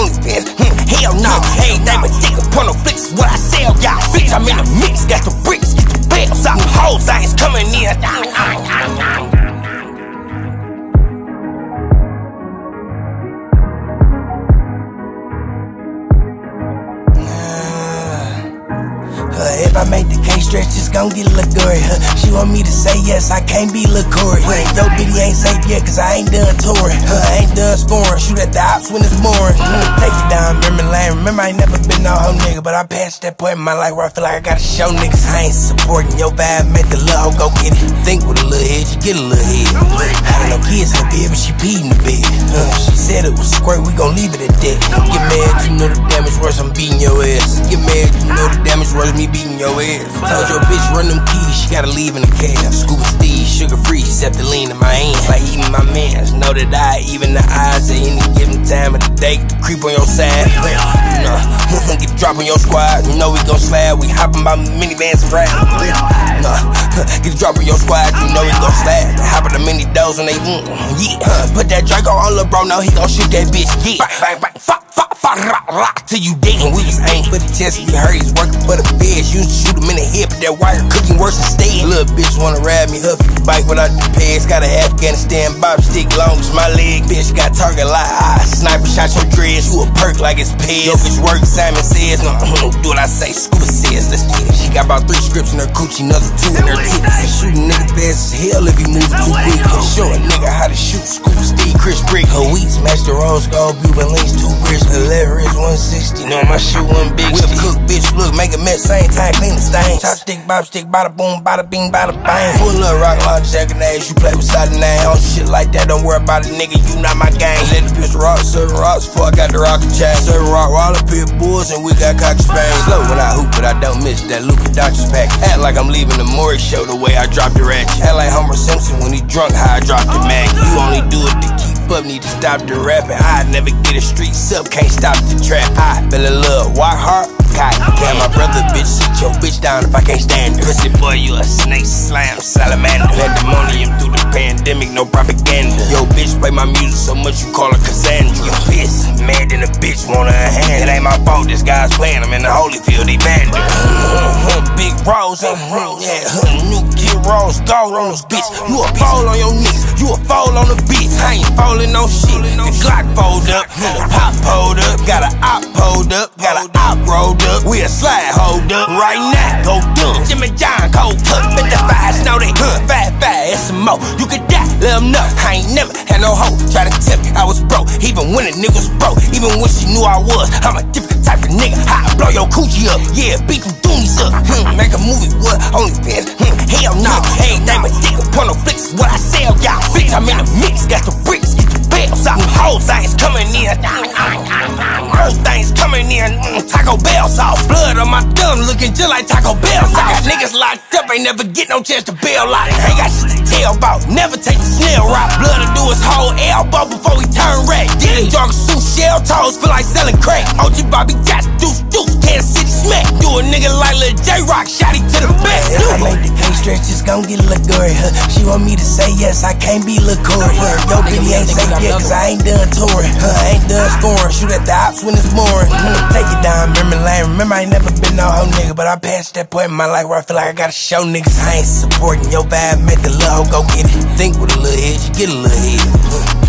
OnlyFans, hell no. Everything but dick and porno flicks is what I sell, y'all. Bitch, I'm in the mix, got the bricks, get the bells out. Hoes ain't coming in. If I make the cake stretch, it's gon' get a little gory. She want me to say yes, I can't be LaCory. Yo, bitty ain't safe yet, cause I ain't done touring. I ain't done scoring, shoot at the ops when it's boring. Take you down memory lane. Remember, I ain't never been no hoe nigga, but I passed that point in my life where I feel like I gotta show niggas I ain't supporting your vibe, make the little hoe go get it. Think with a little head, you get a little head. I ain't no kids in the bed, but she peed in the bed. She said it was squirt, we gon' leave it at that. Get mad, you know the damage worse, I'm beating your ass. Get mad, you know the damage worse, me beating your ass. Told your bitch run them keys, she gotta leave in the cab. Scuba Steve, sugar free, except the lean in my hand. Like eating my mans, know that I even the eyes at any given time of the day. Get the creep on your side, get the drop on your squad. You know we gon' slide, we hoppin' by minivans and ride. Get the drop on your squad, you know we gon' slide. Hop in the mini doors when they put that Draco on lil' bro, now he gon' shoot that bitch. Bang, bang, fuck, rock till you dead. And we just ain't for the chest, we heard he's working for the feds. Used to shoot him in the head, but that wire cooking worse instead. Little bitch wanna ride me, huffy bike without the pads. Got a Afghanistan bob stick long as my leg. Bitch got target like sniper shot your dreads. You a perk like it's peds. Yo, bitch work, Simon says. No, do what I say, Scuba says. Let's get it. She got about 3 scripts in her coochie, another 2 in her titties. Shoot a nigga fast as hell if he moves too quick. Show a nigga how to shoot. Scuba Steve, Chris Brick. Her weeds match the rose gold, Cuban links, 2 bricks. The leverage 160. Know my shoe one big. Whip cook, bitch, look, make a mess, same time, clean the stain. Chopstick, bobstick, bada boom, bada bing, bada bang. Pull up, rock, launch, jackin' ass, you play with side and name. On shit like that, don't worry about it, nigga, you not my gang. Let the bitch rock, serving rocks, before I got the rocket chain. Serving rock, all up here, bulls, and we got cocky Spain. Slow when I hoop, but I don't miss that Luka Doncic pack. Act like I'm leaving the Maury show the way I dropped the ratchet. Act like Homer Simpson when he drunk, how I dropped the mag. You only do it to keep up, need to stop the rapping. I never get a street sub, can't stop the trap. I feel in love, walk hard, cocky. Damn, my brother, bitch, sit your bitch down if I can't stand it. Pussy boy, you a snake, slam, salamander. Pandemonium through the pandemic, no propaganda. Yo, bitch, play my music so much you call her Cassandra. You pissed, mad than a bitch, want her hand. It ain't my fault, this guy's playing, I'm in the Holyfield, they banned her. Big Rose, new kid Rose, gold on those bitch. You a fall on your knees, you a fall on the bitch. I ain't falling no shit, the Glock fold up, the pop pulled up, got a op pulled up, got a op rolled up. We a slide hold up, right now, go dumb. Jimmy John, cold cut, 55, know they fat, it's some more. You could die, let them know. I ain't never had no hoe try to tell me I was broke, even when a nigga was broke, even when she knew I was. I'm a different type of nigga, I blow your coochie up, yeah, beat them doonies up. Make a movie, what? OnlyFans, hell no. Everything but dick and porno flicks is what I sell, y'all. Bitch, I'm in the mix, got the bricks, get the bells out. Whole things coming in, whole things coming in. Taco Bell sauce, blood on my thumb, looking just like Taco Bell sauce. I got niggas locked up, ain't never get no chance to bail out. Ain't got shit to tell about, never take the snail route. Blood to do his whole elbow before we turn red. Did a jog of suit, shell toes, feel like selling crack. OG Bobby got deuce, Kansas City smack. Do a nigga like Lil J-Rock, shot him to the back. I make the cake stretch, it's gon' get a little gory. She want me to say yes, I can't be LaCory. Yo, bitty ain't safe yet, cause I ain't done touring. I ain't done scoring, shoot at the ops when it's boring. Take you down memory lane. Remember, I ain't never been no hoe nigga, but I passed that point in my life where I feel like I gotta show niggas I ain't supporting your vibe, make the little hoe go get it. Think with a little head, you get a little head.